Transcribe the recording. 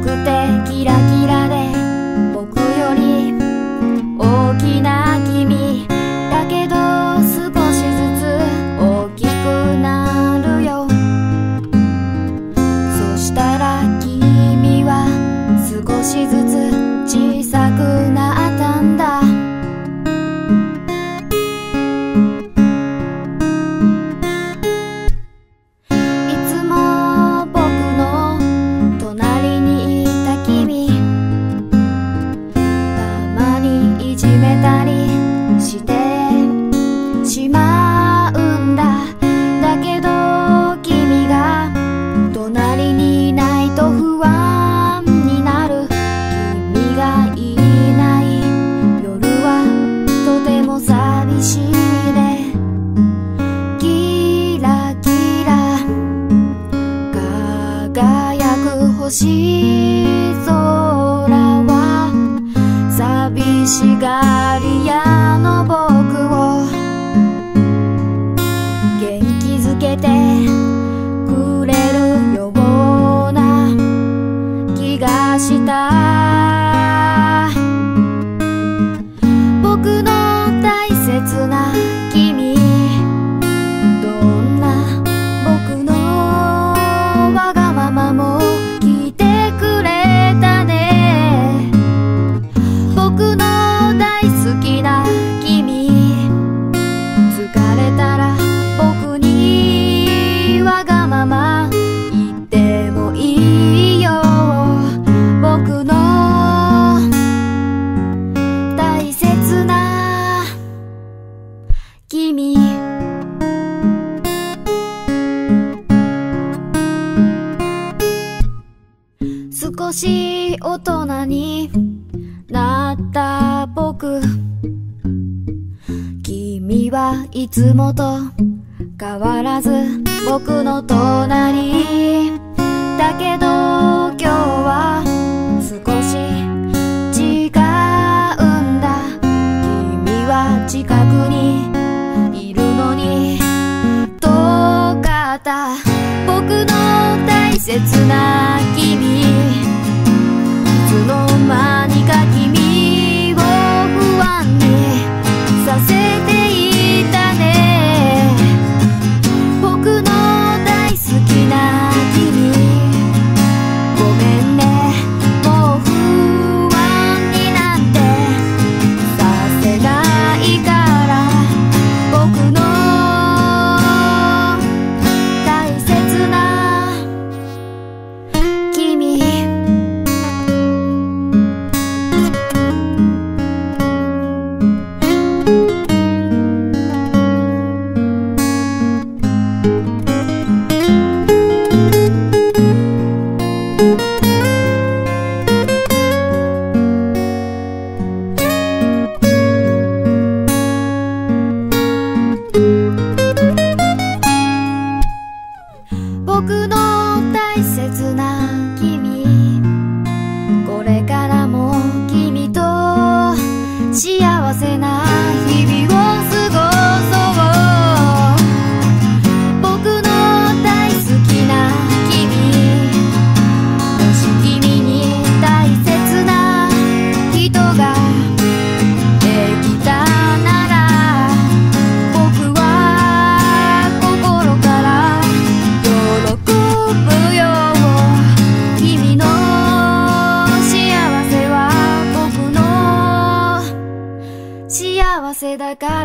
てキラキラで僕より大きな君だけど少しずつ大きくなるよ。そしたら君は少しずつ小さくなったんだ。星空は寂しがり屋の僕を元気づけてくれるような気がした。僕の大切な君、どんな僕のわがままも少し大人になった僕、君はいつもと変わらず僕の隣だけど、今日は少し違うんだ。君は近くにいるのに遠かった。僕の大切な君、いつの間にか君を不安にさせていたね。僕の大好きな君、ごめんね。もう不安になんてさせないから。僕の大切な君、僕の大切な君、これからも君と幸せな日々を過ごそう。僕の大好きな君、もし君に大切な人ができたなら、僕は心から喜ぶよ。君の幸せは僕の幸せだから。